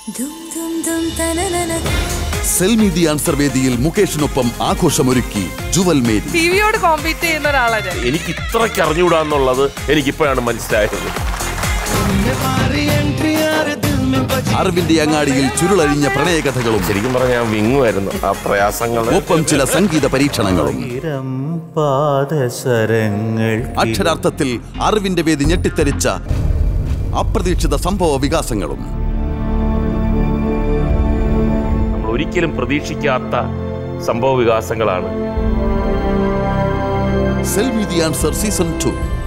Sell me the answer വേദിയിൽ മുകേഷിനൊപ്പം ആഘോഷമൊരുക്കി ജുവൽ മേരി. ടിവിയോട് കോമ്പീറ്റ് ചെയ്യുന്ന ഒരാളാണ്. എനിക്ക് ഇത്രയ്ക്ക് അറിഞ്ഞുകൂടാന്നുള്ളത് എനിക്കിപ്പോഴാണ് മനസ്സിലായത്. അറിവിന്റെ അങ്ങാടിയിൽ ചുരുളഴിഞ്ഞ പ്രണയകഥകളും ശരിക്കും പറഞ്ഞാൽ ഞാൻ വിങ്ങുമായിരുന്നു ആ പ്രയാസങ്ങൾ. ഒപ്പം ചില സംഗീത പരീക്ഷണങ്ങളും. അക്ഷരാർത്ഥത്തിൽ അറിവിന്റെ വേദി ഞെട്ടിത്തെറിച്ച അപ്രതീക്ഷിത സംഭവ വികാസങ്ങളും. നമ്മൾ ഒരിക്കലും പ്രതീക്ഷിക്കാത്ത സംഭവ വികാസങ്ങളാണ്. Sell me the answer season 2.